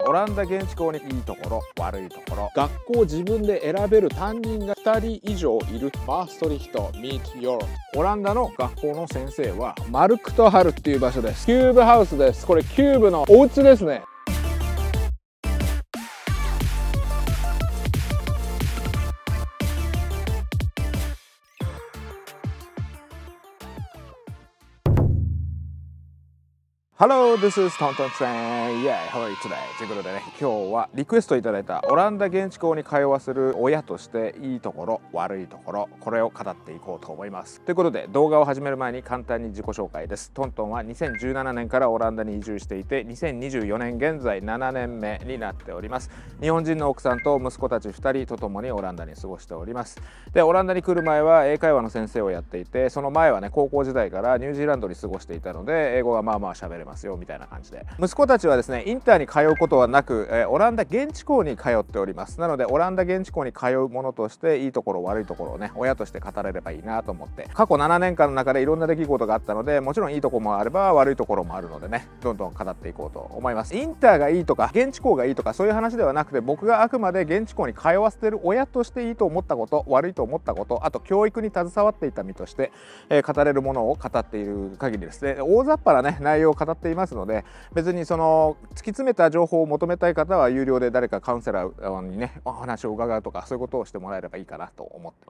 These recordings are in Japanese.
オランダ現地校にいいところ悪いところ、学校自分で選べる担任が2人以上いるマーストリヒト Meet Europe。 オランダの学校の先生はマルクトハルっていう場所です。キューブハウスです。これキューブのお家ですね。Hello, this is Tonton San. Yeah, how are you today? ということでね、今日はリクエストいただいたオランダ現地校に通わせる親としていいところ、悪いところ、これを語っていこうと思います。ということで、動画を始める前に簡単に自己紹介です。トントンは2017年からオランダに移住していて、2024年現在7年目になっております。日本人の奥さんと息子たち2人と共にオランダに過ごしております。で、オランダに来る前は英会話の先生をやっていて、その前はね、高校時代からニュージーランドに過ごしていたので、英語がまあまあ喋れますよみたいな感じで、息子たちはですねインターに通うことはなく、オランダ現地校に通っております。なのでオランダ現地校に通うものとしていいところ悪いところをね親として語れればいいなと思って、過去7年間の中でいろんな出来事があったので、もちろんいいところもあれば悪いところもあるのでね、どんどん語っていこうと思います。インターがいいとか現地校がいいとかそういう話ではなくて、僕があくまで現地校に通わせている親としていいと思ったこと、悪いと思ったこと、あと教育に携わっていた身として、語れるものを語っている限りですね、大雑把なね内容を語っていますので、別にその突き詰めた情報を求めたい方は有料で誰かカウンセラーにねお話を伺うとか、そういうことをしてもらえればいいかなと思ってます。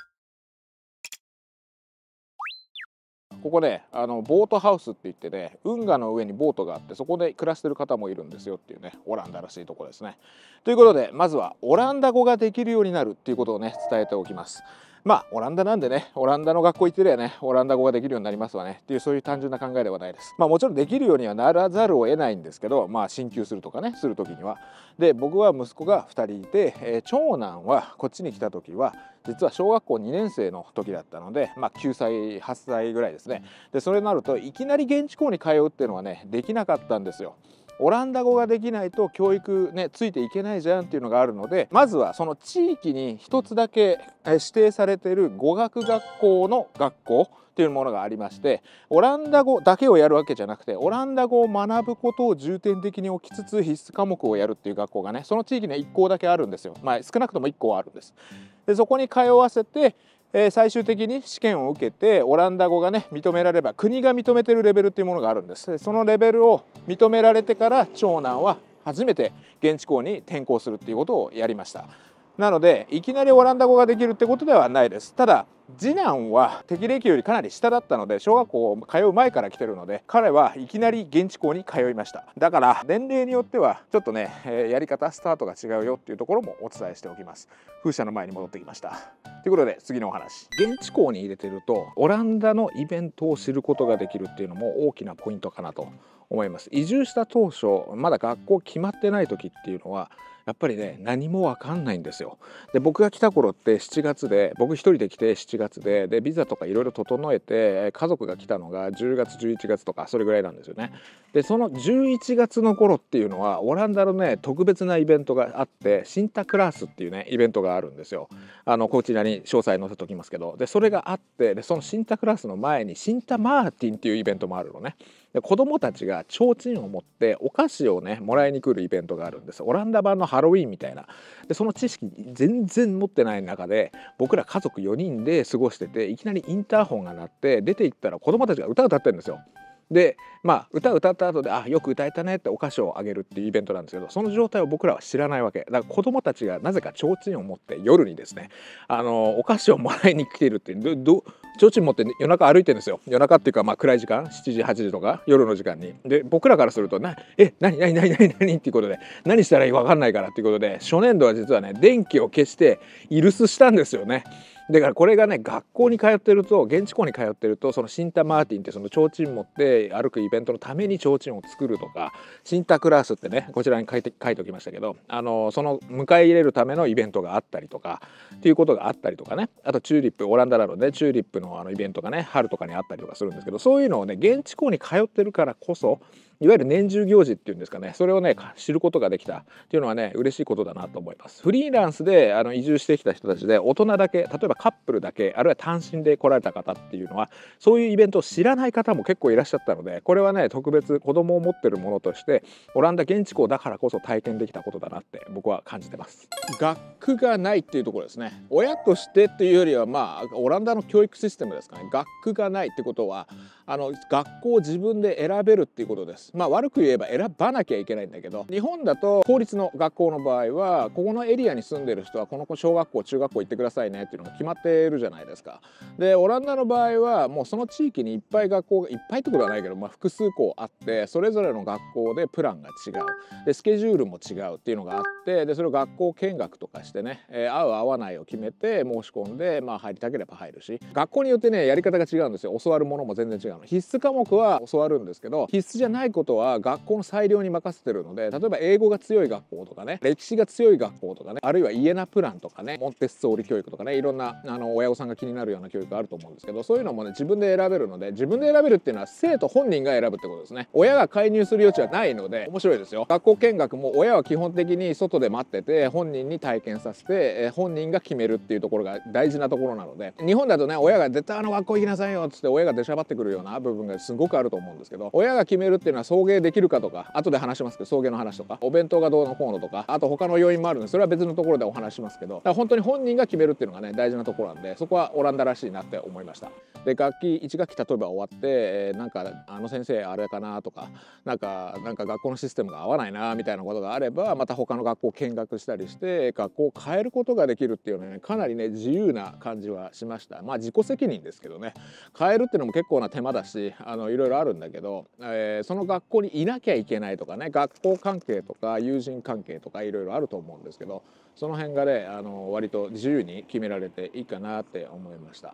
ここねボートハウスって言ってね、運河の上にボートがあって、そこで暮らしてる方もいるんですよっていうね、オランダらしいところですね。ということで、まずはオランダ語ができるようになるっていうことをね伝えておきます。まあオランダなんでね、オランダの学校行ってりゃねオランダ語ができるようになりますわねっていう、そういう単純な考えではないです。まあもちろんできるようにはならざるを得ないんですけど、まあ進級するとかねする時には。で、僕は息子が2人いて、長男はこっちに来た時は実は小学校2年生の時だったので、まあ9歳8歳ぐらいですね。でそれになるといきなり現地校に通うっていうのはねできなかったんですよ。オランダ語ができないと教育ねついていけないじゃんっていうのがあるので、まずはその地域に一つだけ指定されている語学学校の学校っていうものがありまして、オランダ語だけをやるわけじゃなくて、オランダ語を学ぶことを重点的に置きつつ必須科目をやるっていう学校がね、その地域には1校だけあるんですよ。まあ少なくとも1校はあるんです。でそこに通わせて最終的に試験を受けてオランダ語がね認められれば、国が認めてるレベルっていうものがあるんです。そのレベルを認められてから長男は初めて現地校に転校するっていうことをやりました。なのでいきなりオランダ語ができるってことではないです。ただ次男は適齢期よりかなり下だったので、小学校通う前から来てるので、彼はいきなり現地校に通いました。だから年齢によってはちょっとね、やり方スタートが違うよっていうところもお伝えしておきます。風車の前に戻ってきました。ということで次のお話、現地校に入れてるとオランダのイベントを知ることができるっていうのも大きなポイントかなと思います。移住した当初、まだ学校決まってない時っていうのはやっぱりね何も分かんないんですよ。で僕が来た頃って7月で、僕一人で来て7月でビザとかいろいろ整えて家族が来たのが10月11月とかそれぐらいなんですよね。でその11月の頃っていうのはオランダのね特別なイベントがあって、シンタクラースっていうねイベントがあるんですよ。こちらに詳細載せておきますけど、でそれがあって、でそのシンタクラースの前にシンタマーティンっていうイベントもあるのね。で子供たちが提灯を持ってお菓子をねもらいに来るイベントがあるんです。オランダ版のハロウィーンみたいな。でその知識全然持ってない中で、僕ら家族4人で過ごしてて、いきなりインターホンが鳴って出て行ったら子供たちが歌を歌ってるんですよ。でまあ歌を歌った後でよく歌えたねってお菓子をあげるっていうイベントなんですけど、その状態を僕らは知らないわけだから、子供たちがなぜか提灯を持って夜にですねお菓子をもらいに来ているっていう、提灯持って夜中歩いてるんですよ。夜中っていうかまあ暗い時間、7時8時とか夜の時間に。で僕らからすると何っていうことで、何したらいいか分かんないからっていうことで、初年度は実はね電気を消して居留守したんですよね。だからこれがね学校に通ってると、現地校に通ってると、そのシンタマーティンってその提灯持って歩くイベントのために提灯を作るとか、シンタクラースってねこちらに書いておきましたけど、その迎え入れるためのイベントがあったりとかっていうことがあったりとかね、あとチューリップ、オランダなのでチューリップのイベントがね春とかにあったりとかするんですけど、そういうのをね現地校に通ってるからこそいわゆる年中行事っていうんですかね、それをね知ることができたっていうのはね嬉しいことだなと思います。フリーランスで移住してきた人たちで大人だけ、例えばカップルだけ、あるいは単身で来られた方っていうのはそういうイベントを知らない方も結構いらっしゃったので、これはね特別子供を持ってるものとしてオランダ現地校だからこそ体験できたことだなって僕は感じてます。学区がないっていうところですね。親としてっていうよりはオランダの教育システムですかね。学区がないってことは学校を自分で選べるっていうことです。悪く言えば選ばなきゃいけないんだけど、日本だと公立の学校の場合はここのエリアに住んでる人はこの小学校中学校行ってくださいねっていうのが決まってるじゃないですか。でオランダの場合はもうその地域にいっぱい学校がいっぱいってことはないけど、複数校あって、それぞれの学校でプランが違う、でスケジュールも違うっていうのがあって、でそれを学校見学とかしてね、合う合わないを決めて申し込んで、入りたければ入るし、学校によってねやり方が違うんですよ。教わるものも全然違うの。必須科目は教わるんですけど、必須じゃないことは学校の裁量に任せてるので、例えば英語が強い学校とかね、歴史が強い学校とかね、あるいはイエナプランとかね、モンテッソーリ教育とかね、いろんな親御さんが気になるような教育があると思うんですけど、そういうのもね自分で選べるので、自分で選べるっていうのは生徒本人が選ぶってことですね。親が介入する余地はないので面白いですよ。学校見学も親は基本的に外で待ってて本人に体験させて、本人が決めるっていうところが大事なところなので、日本だとね親が絶対学校行きなさいよっつって親が出しゃばってくるような部分がすごくあると思うんですけど、親が決めるっていうのは送迎できるかとか、後で話しますけど送迎の話とかお弁当がどうのこうのとか、あと他の要因もあるんでそれは別のところでお話しますけど、だから本当に本人が決めるっていうのがね大事なところなんで、そこはオランダらしいなって思いました。で学期1学期例えば終わって、なんか先生あれかなとか、なんか学校のシステムが合わないなみたいなことがあれば、また他の学校を見学したりして学校を変えることができるっていうのはね、かなりね自由な感じはしました。自己責任ですけどね、変えるっていうのも結構な手間だし、いろいろあるんだけど、その学校にいなきゃいけないとかね、学校関係とか友人関係とかいろいろあると思うんですけど、その辺がね割と自由に決められていいかなって思いました。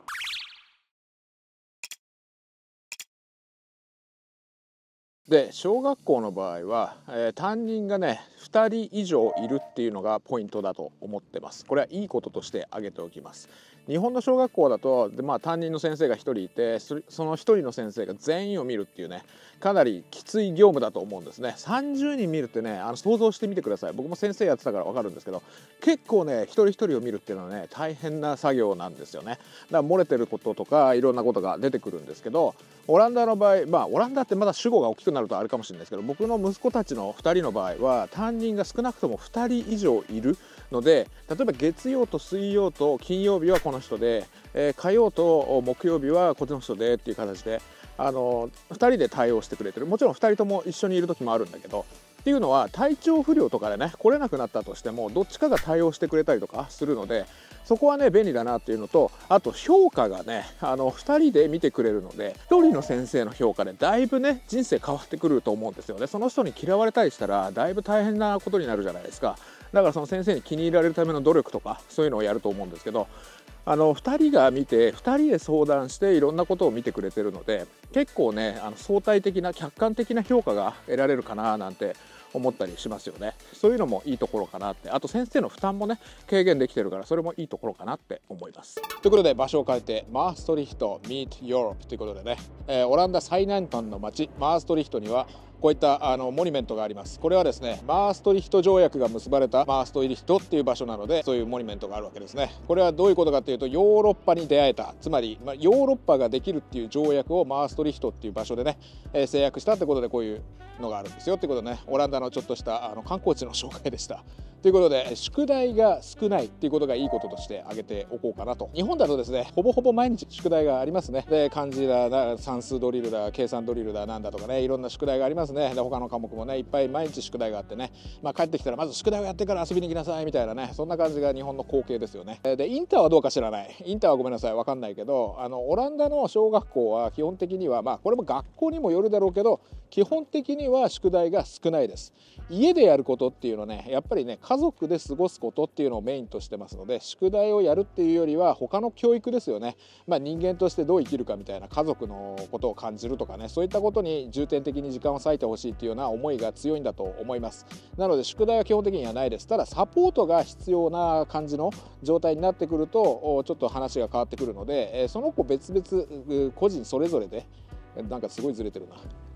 で小学校の場合は、担任がね2人以上いるっていうのがポイントだと思ってます。これはいいこととして挙げておきます。日本の小学校だと担任の先生が1人いて、その1人の先生が全員を見るっていうね、かなりきつい業務だと思うんですね。30人見るってね想像してみてください。僕も先生やってたから分かるんですけど、結構ね一人一人を見るっていうのはね大変な作業なんですよね。だから漏れてることとかいろんなことが出てくるんですけど、オランダの場合、オランダってまだ主語が大きくなるとあるかもしれないですけど、僕の息子たちの2人の場合は担任が少なくとも2人以上いるので、例えば月曜と水曜と金曜日はこの人で、火曜と木曜日はこっちの人でっていう形で2人で対応してくれてる。もちろん2人とも一緒にいる時もあるんだけど、っていうのは体調不良とかでね来れなくなったとしてもどっちかが対応してくれたりとかするので、そこはね便利だなっていうのと、あと評価がね2人で見てくれるので、1人の先生の評価でだいぶね人生変わってくると思うんですよね。その人に嫌われたりしたらだいぶ大変なことになるじゃないですか。だからその先生に気に入られるための努力とかそういうのをやると思うんですけど、2人が見て2人で相談していろんなことを見てくれてるので、結構ね相対的な客観的な評価が得られるかななんて思ったりしますよね。そういうのもいいところかなって、あと先生の負担もね軽減できてるから、それもいいところかなって思います。ということで場所を変えてマーストリヒト Meet Europe ということでね、オランダ最南端の町マーストリヒトにはこういったモニュメントがあります。これはですねマーストリヒト条約が結ばれたマーストリヒトっていう場所なので、そういうモニュメントがあるわけですね。これはどういうことかというと、ヨーロッパに出会えた、つまり、ヨーロッパができるっていう条約をマーストリヒトっていう場所でね、制約したってことでこういうのがあるんですよってことでね、オランダのちょっとした観光地の紹介でした。ということで宿題が少ないっていうことがいいこととして挙げておこうかなと。日本だとですねほぼほぼ毎日宿題がありますね。で漢字だ算数ドリルだ計算ドリルだなんだとかね、いろんな宿題がありますね。で他の科目もねいっぱい毎日宿題があってね、帰ってきたらまず宿題をやってから遊びに行きなさいみたいなね、そんな感じが日本の光景ですよね。でインターはどうか知らない、インターはごめんなさい分かんないけど、オランダの小学校は基本的にはこれも学校にもよるだろうけど、基本的には宿題が少ないです。家でやることっていうのね、やっぱりね家族で過ごすことっていうのをメインとしてますので、宿題をやるっていうよりは他の教育ですよね。人間としてどう生きるかみたいな、家族のことを感じるとかね、そういったことに重点的に時間を割いてほしいっていうような思いが強いんだと思います。なので宿題は基本的にはないです。ただサポートが必要な感じの状態になってくるとちょっと話が変わってくるので、その子別々個人それぞれで、なんかすごいずれてるな。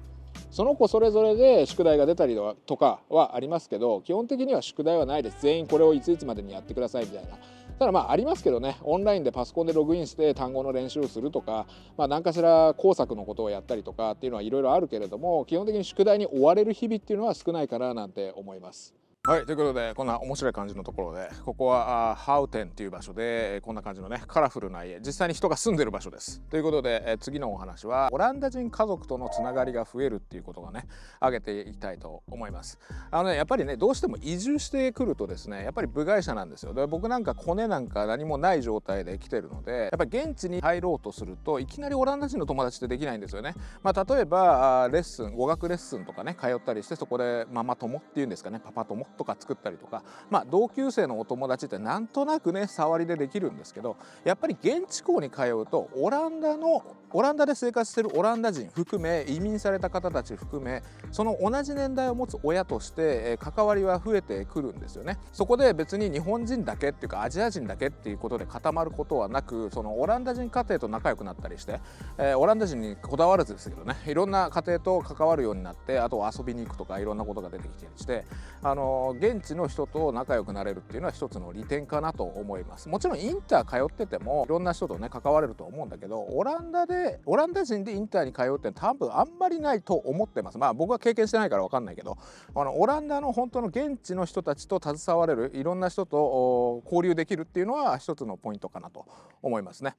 その子それぞれで宿題が出たりとかはありますけど、基本的には宿題はないです。全員これをいついつまでにやってくださいみたいな。ただまあありますけどね、オンラインでパソコンでログインして単語の練習をするとか、何かしら工作のことをやったりとかっていうのはいろいろあるけれども、基本的に宿題に追われる日々っていうのは少ないかななんて思います。はい、ということでこんな面白い感じのところで、ここはハウテンっていう場所でこんな感じのねカラフルな家、実際に人が住んでる場所です。ということで次のお話はオランダ人家族とのつながりが増えるっていうことがね挙げていきたいと思います。やっぱりねどうしても移住してくるとですね、やっぱり部外者なんですよ。で僕なんかコネなんか何もない状態で来てるので、やっぱり現地に入ろうとするといきなりオランダ人の友達ってできないんですよね。例えばレッスン、語学レッスンとかね通ったりして、そこでママ友っていうんですかね、パパ友とか作ったりとか、同級生のお友達ってなんとなくね触りでできるんですけど、やっぱり現地校に通うとオランダで生活してるオランダ人含め、移民された方たち含め、その同じ年代を持つ親として関わりは増えてくるんですよね。そこで別に日本人だけっていうかアジア人だけっていうことで固まることはなく、そのオランダ人家庭と仲良くなったりして、オランダ人にこだわらずですけどね、いろんな家庭と関わるようになって、あと遊びに行くとかいろんなことが出てきたりして、現地の人と仲良くなれるっていうのは一つの利点かなと思います。もちろんインター通っててもいろんな人とね関われると思うんだけど、オランダ人でインターに通うって多分あんまりないと思ってます。僕は経験してないから分かんないけど、オランダの本当の現地の人たちと携われる、いろんな人と交流できるっていうのは一つのポイントかなと思いますね。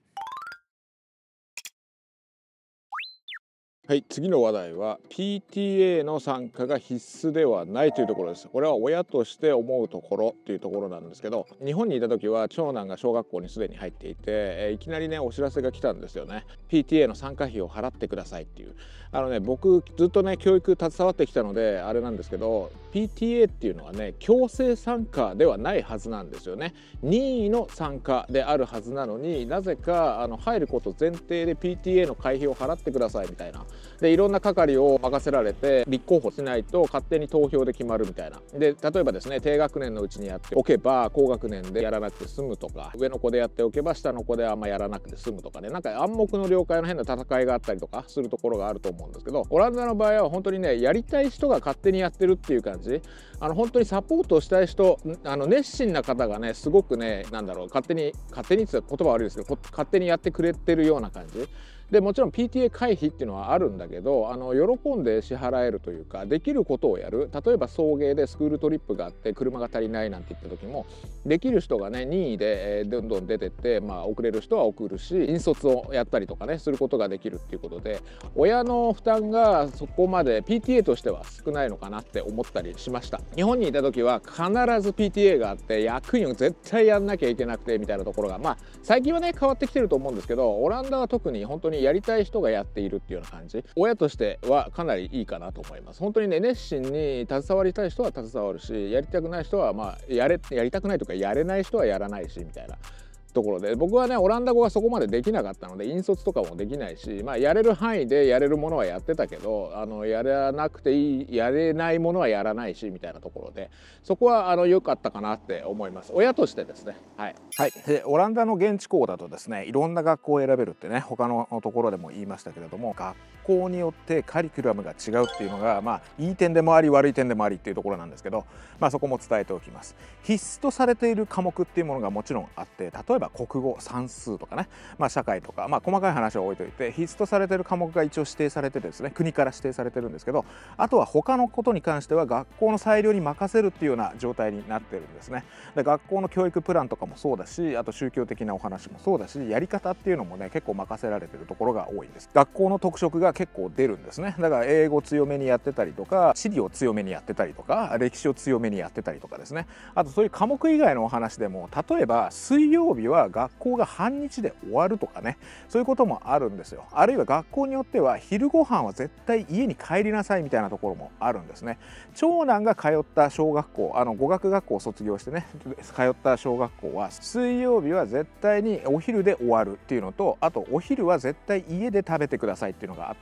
はい、次の話題は PTA の参加が必須ではないというところです。これは親として思うところっていうところなんですけど、日本にいた時は長男が小学校にすでに入っていて、いきなりねお知らせが来たんですよね。 PTA の参加費を払ってくださいっていう。僕ずっとね教育携わってきたのであれなんですけど、 PTA っていうのはね強制参加ではないはずなんですよね。任意の参加であるはずなのに、なぜか入ること前提で PTA の会費を払ってくださいみたいな。でいろんな係を任せられて、立候補しないと勝手に投票で決まるみたいな。で例えばですね、低学年のうちにやっておけば高学年でやらなくて済むとか、上の子でやっておけば下の子であんまやらなくて済むとかね、なんか暗黙の了解の変な戦いがあったりとかするところがあると思うんですけど、オランダの場合は本当にねやりたい人が勝手にやってるっていう感じ。本当にサポートしたい人、熱心な方がねすごくね、勝手にって言ったら言葉悪いですけど、勝手にやってくれてるような感じで、もちろん PTA 会費っていうのはあるんだけど、喜んで支払えるというか、できることをやる。例えば送迎でスクールトリップがあって車が足りないなんて言った時も、できる人がね任意でどんどん出てって、送れる人は送るし、引率をやったりとかねすることができるっていうことで、親の負担がそこまで PTA としては少ないのかなって思ったりしました。日本にいた時は必ず PTA があって、役員を絶対やんなきゃいけなくてみたいなところが、最近はね変わってきてると思うんですけど、オランダは特に本当にやりたい人がやっているっていうような感じ。親としてはかなりいいかなと思います。本当にね熱心に携わりたい人は携わるし、やりたくない人はやりたくないとかやれない人はやらないしみたいなところで、僕はねオランダ語がそこまでできなかったので引率とかもできないし、やれる範囲でやれるものはやってたけど、やらなくていい、やれないものはやらないしみたいなところで、そこは良かったかなって思います、親としてですね。はい、でオランダの現地校だとですね、いろんな学校を選べるってね他のところでも言いましたけれども、学校によってカリキュラムが違うっていうのがいい点でもあり悪い点でもありっていうところなんですけど、そこも伝えておきます。必須とされている科目っていうものがもちろんあって、例えば国語、算数とかね、社会とか、細かい話は置いといて、必須とされている科目が一応指定されてですね、国から指定されてるんですけど、あとは他のことに関しては学校の裁量に任せるっていうような状態になってるんですね。で学校の教育プランとかもそうだし、あと宗教的なお話もそうだし、やり方っていうのもね結構任せられてるところが多いんです。学校の特色が結構出るんですね。だから英語強めにやってたりとか、地理を強めにやってたりとか、歴史を強めにやってたりとかですね。あとそういう科目以外のお話でも、例えば水曜日は学校が半日で終わるとかね、そういうこともあるんですよ。あるいは学校によっては昼ご飯は絶対家に帰りなさいみたいなところもあるんですね。長男が通った小学校、語学学校を卒業してね通った小学校は、水曜日は絶対にお昼で終わるっていうのと、あとお昼は絶対家で食べてくださいっていうのがあっ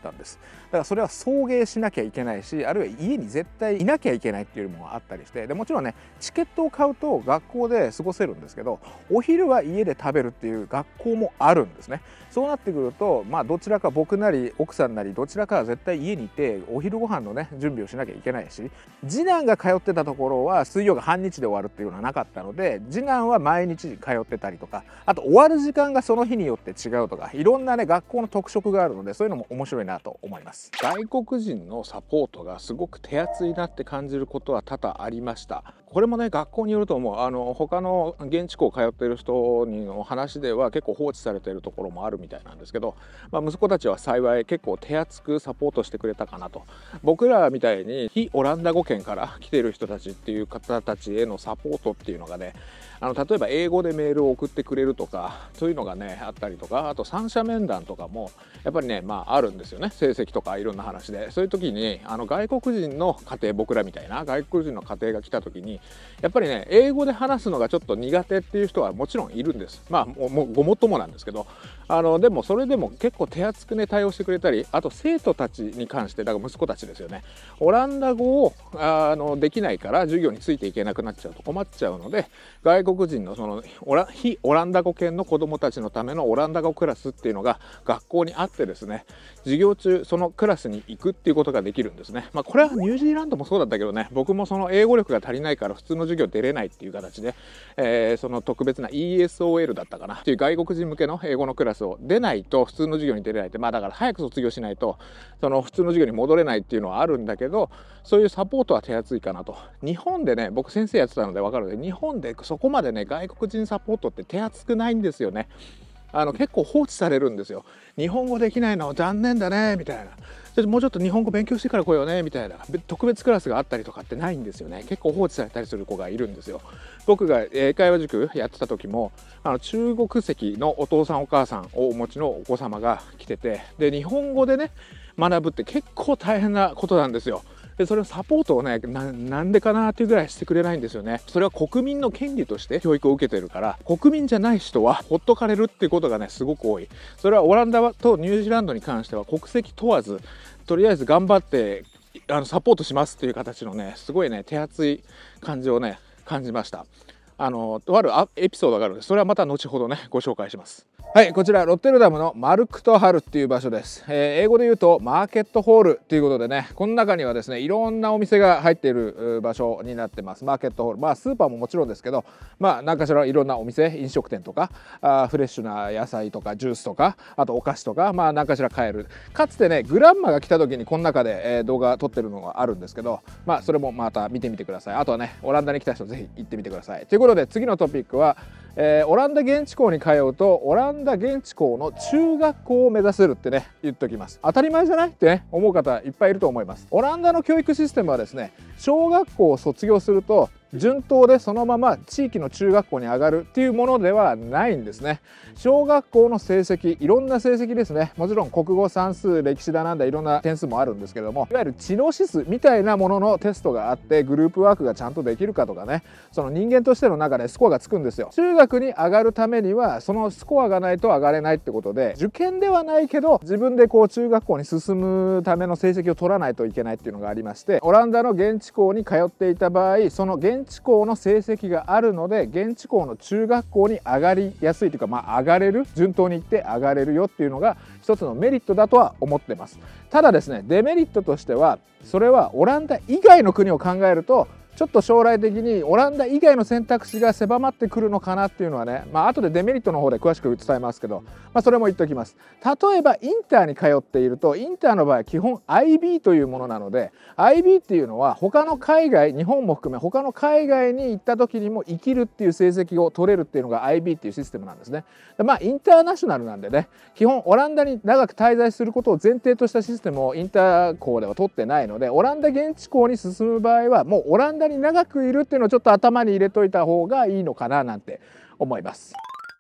ったんです。だからそれは送迎しなきゃいけないし、あるいは家に絶対いなきゃいけないっていうのもあったりして、でもちろんねチケットを買うと学校で過ごせるんですけど、お昼は家で食べるっていう学校もあるんですね。そうなってくると、どちらか僕なり奥さんなりどちらかは絶対家にいてお昼ご飯のね準備をしなきゃいけないし、次男が通ってたところは水曜が半日で終わるっていうのはなかったので、次男は毎日通ってたりとか、あと終わる時間がその日によって違うとか、いろんなね学校の特色があるので、そういうのも面白いなと思います。外国人のサポートがすごく手厚いなって感じることは多々ありました。これもね学校によると思う。他の現地校通ってる人の話では結構放置されているところもあるみたいなんですけど、息子たちは幸い結構手厚くサポートしてくれたかなと。僕らみたいに非オランダ語圏から来てる人たちっていう方たちへのサポートっていうのがね、例えば英語でメールを送ってくれるとか、そういうのがねあったりとか、あと三者面談とかもやっぱりねあるんですよね。成績とかいろんな話で、そういう時に外国人の家庭、僕らみたいな外国人の家庭が来た時にやっぱりね英語で話すのがちょっと苦手っていう人はもちろんいるんです。もうごもっともなんですけど、でもそれでも結構手厚くね対応してくれたり、あと生徒たちに関して、だから息子たちですよね、オランダ語をできないから授業についていけなくなっちゃうと困っちゃうので、外国人のその非オランダ語圏の子どもたちのためのオランダ語クラスっていうのが学校にあってですね、授業中そのクラスに行くっていうことができるんですね。これはニュージーランドもそうだったけどね、僕もその英語力が足りないから普通の授業出れないっていう形で、その特別な ESOL だったかなっていう外国人向けの英語のクラスを出ないと普通の授業に出れないって、だから早く卒業しないとその普通の授業に戻れないっていうのはあるんだけど、そういうサポートは手厚いかなと。日本でね僕先生やってたので分かるので、日本でそこまでね外国人サポートって手厚くないんですよね。結構放置されるんですよ。日本語できないの残念だねみたいな、もうちょっと日本語勉強してから来ようねみたいな特別クラスがあったりとかってないんですよね。結構放置されたりする子がいるんですよ。僕が英会話塾やってた時も中国籍のお父さんお母さんをお持ちのお子様が来てて、で日本語でね学ぶって結構大変なことなんですよ。でそれをサポートをねなんでかなっていうぐらいしてくれないんですよね。それは国民の権利として教育を受けてるから、国民じゃない人はほっとかれるっていうことがねすごく多い。それはオランダとニュージーランドに関しては国籍問わず、とりあえず頑張ってサポートしますっていう形のねすごいね手厚い感じをね感じました。とあるエピソードがあるので、それはまた後ほどねご紹介します。はい、こちらロッテルダムのマルクトハルっていう場所です。英語で言うとマーケットホールということでね、この中にはですねいろんなお店が入っている場所になってます。マーケットホール、スーパーももちろんですけど、何かしらいろんなお店、飲食店とかフレッシュな野菜とかジュースとか、あとお菓子とか何かしら買える。かつてねグランマが来た時にこの中で、動画撮ってるのがあるんですけど、それもまた見てみてください。あとはねオランダに来た人ぜひ行ってみてください。ということで次のトピックは、オランダ現地校に通うとオランダ現地校の中学校を目指せるってね言っておきます。当たり前じゃないってね思う方いっぱいいると思います。オランダの教育システムはですね、小学校を卒業すると順当でそのまま地域の中学校に上がるっていうものではないんですね。小学校の成績、いろんな成績ですね、もちろん国語、算数、歴史だなんだいろんな点数もあるんですけども、いわゆる知能指数みたいなもののテストがあって、グループワークがちゃんとできるかとかね、その人間としての中でスコアがつくんですよ。中学に上がるためにはそのスコアがないと上がれないってことで、受験ではないけど自分でこう中学校に進むための成績を取らないといけないっていうのがありまして、オランダの現地校に通っていた場合、その現地校の成績があるので現地校の中学校に上がりやすいというか、上がれる、順当にいって上がれるよっていうのが一つのメリットだとは思ってます。ただですね、デメリットとしてはそれはオランダ以外の国を考えるとちょっと将来的にオランダ以外の選択肢が狭まってくるのかなっていうのはね、後でデメリットの方で詳しく伝えますけど、それも言っておきます。例えばインターに通っていると、インターの場合は基本 IB というものなので、 IB っていうのは他の海外、日本も含め他の海外に行った時にも生きるっていう成績を取れるっていうのが IB っていうシステムなんですね。インターナショナルなんでね、基本オランダに長く滞在することを前提としたシステムをインター校では取ってないので、オランダ現地校に進む場合はもうオランダに長くいるっていうのをちょっと頭に入れといた方がいいのかななんて思います。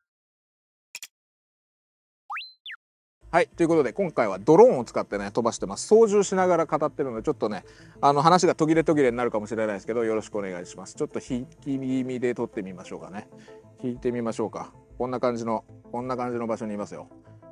はい、ということで今回はドローンを使ってね飛ばしてます。操縦しながら語ってるのでちょっとね話が途切れ途切れになるかもしれないですけど、よろしくお願いします。ちょっと引き気味で撮ってみましょうかね。引いてみましょうか。こんな感じの場所にいますよ。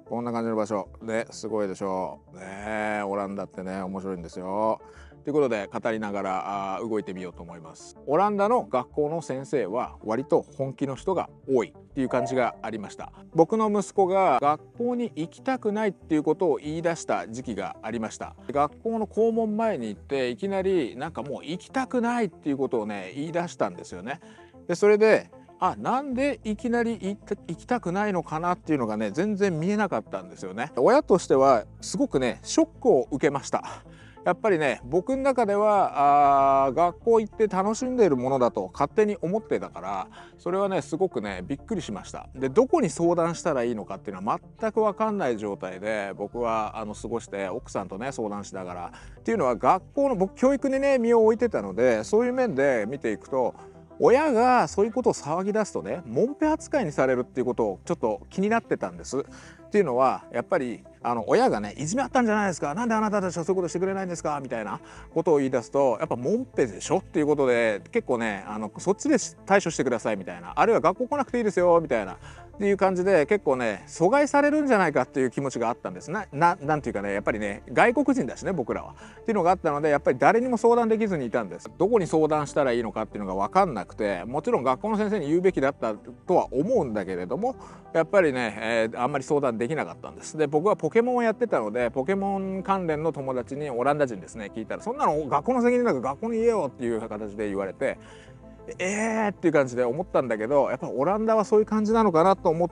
こんな感じの場所ですごいでしょうね。オランダってね面白いんですよ。ということで語りながら動いてみようと思います。オランダの学校の先生は割と本気の人が多いっていう感じがありました。僕の息子が学校に行きたくないっていうことを言い出した時期がありました。学校の校門前に行っていきなりなんかもう行きたくないっていうことをね言い出したんですよね。でそれでなんでいきなり行きたくないのかなっていうのがね全然見えなかったんですよね。親としてはすごくねショックを受けました。やっぱりね僕の中では学校行って楽しんでいるものだと勝手に思ってたから、それはねすごくねびっくりしました。でどこに相談したらいいのかっていうのは全く分かんない状態で僕は過ごして、奥さんとね相談しながらっていうのは、学校の僕教育にね身を置いてたので、そういう面で見ていくと親がそういうことを騒ぎ出すとねもんぺ扱いにされるっていうことをちょっと気になってたんです。っていうのはやっぱり親がねいじめあったんじゃないですか、なんであなたたちはそういうことしてくれないんですかみたいなことを言い出すと、やっぱもんぺでしょっていうことで結構ねそっちで対処してくださいみたいな、あるいは学校来なくていいですよみたいなっていう感じで結構ね阻害されるんじゃないかっていう気持ちがあったんです。なんていうかね、やっぱりね外国人だしね僕らはっていうのがあったので、やっぱり誰にも相談できずにいたんです。どこに相談したらいいのかっていうのが分かんなくて、もちろん学校の先生に言うべきだったとは思うんだけれども、やっぱりね、あんまり相談できなかったんです。で僕はポケモンをやってたので、ポケモン関連の友達にオランダ人ですね聞いたら、そんなの学校の責任だから学校に言えよっていう形で言われて、っていう感じで思ったんだけど、やっぱオランダはそういう感じなのかなと思って、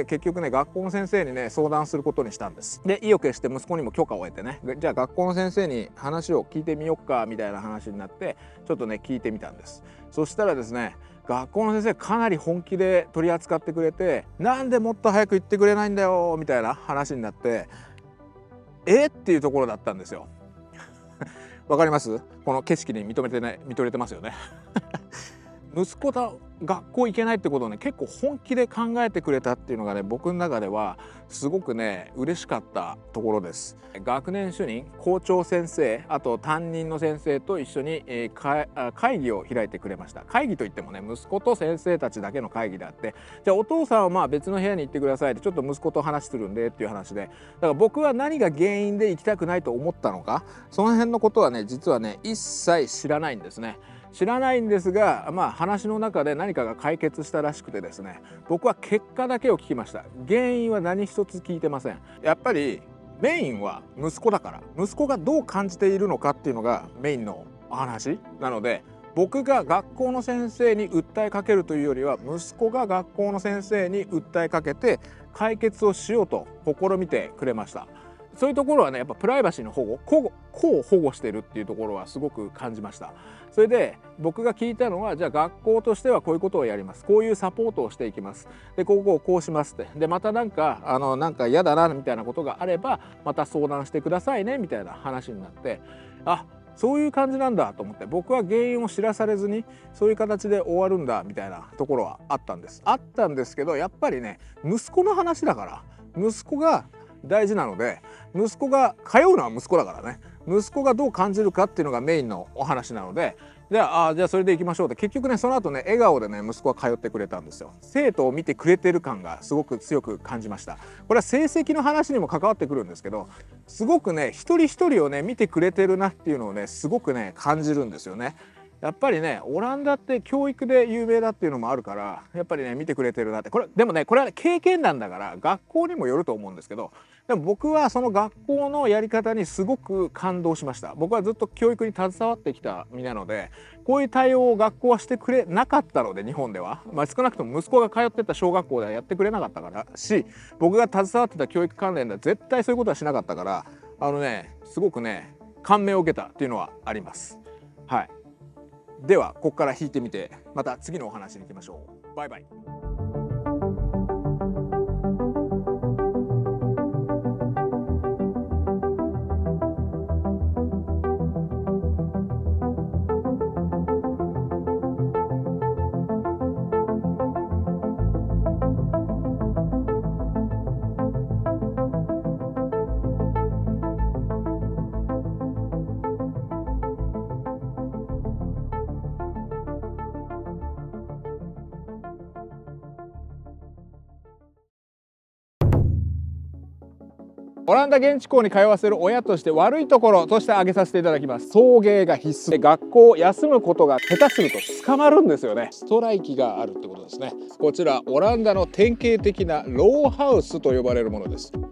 結局ね学校の先生にね相談することにしたんです。で意を決して息子にも許可を得てね、じゃあ学校の先生に話を聞いてみよっかみたいな話になって、ちょっとね聞いてみたんです。そしたらですね、学校の先生かなり本気で取り扱ってくれて、なんでもっと早く言ってくれないんだよみたいな話になって、っていうところだったんですよ。わかります？この景色に見とれてますよね。息子が学校行けないってことをね結構本気で考えてくれたっていうのがね、僕の中ではすごくね嬉しかったところです。学年主任、校長先生、あと担任の先生と一緒に、会議を開いてくれました。会議といってもね息子と先生たちだけの会議であって、じゃあお父さんはまあ別の部屋に行ってくださいってちょっと息子と話するんでっていう話で、だから僕は何が原因で行きたくないと思ったのか、その辺のことはね実はね一切知らないんですね。知らないんですが、話の中で何かが解決したらしくてですね、僕は結果だけを聞きました。原因は何一つ聞いてません。やっぱりメインは息子だから、息子がどう感じているのかっていうのがメインのお話なので、僕が学校の先生に訴えかけるというよりは、息子が学校の先生に訴えかけて解決をしようと試みてくれました。そういうところはねやっぱプライバシーの保護、個を保護してるっていうところはすごく感じました。それで僕が聞いたのは、じゃあ学校としてはこういうことをやります、こういうサポートをしていきます、でこうしますって、でまたなんか嫌だなみたいなことがあればまた相談してくださいねみたいな話になって、そういう感じなんだと思って、僕は原因を知らされずにそういう形で終わるんだみたいなところはあったんですけど、やっぱりね息子の話だから、息子が大事なので、息子が通うのは息子だからね、息子がどう感じるかっていうのがメインのお話なので、じゃあそれで行きましょうって、結局ねその後ね笑顔でね息子は通ってくれたんですよ。生徒を見てくれてる感がすごく強く感じました。これは成績の話にも関わってくるんですけど、すごくね一人一人をね見てくれてるなっていうのをねすごくね感じるんですよね。やっぱりねオランダって教育で有名だっていうのもあるから、やっぱりね見てくれてるなって。これでもねこれは経験談だから学校にもよると思うんですけど、でも僕はその学校のやり方にすごく感動しました。僕はずっと教育に携わってきた身なので、こういう対応を学校はしてくれなかったので、日本では、少なくとも息子が通ってた小学校ではやってくれなかったからし、僕が携わってた教育関連では絶対そういうことはしなかったから、すごくね感銘を受けたっていうのはあります。はい。ではここから引いてみて、また次のお話に行きましょう。バイバイ。 オランダ現地校に通わせる親として悪いところとして挙げさせていただきます。送迎が必須で、学校を休むことが下手すると捕まるんですよね。ストライキがあるってことですね。こちらオランダの典型的なローハウスと呼ばれるものです。